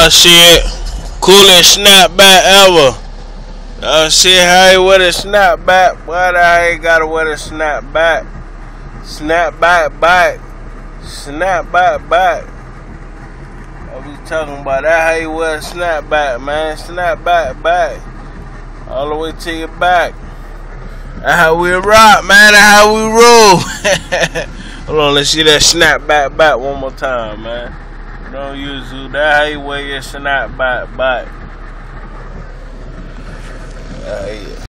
Shit. Coolest snapback ever. Shit, how you wear the snapback? Why the hell you gotta wear the snapback? Snapback back. Snapback back. What we talking about? That how you wear a snapback, man. Snapback back. All the way to your back. That's how we rock, man. That's how we roll. Hold on, let's see that snapback back one more time, man. Don't use it. That's how you wear your snapback back. Yeah.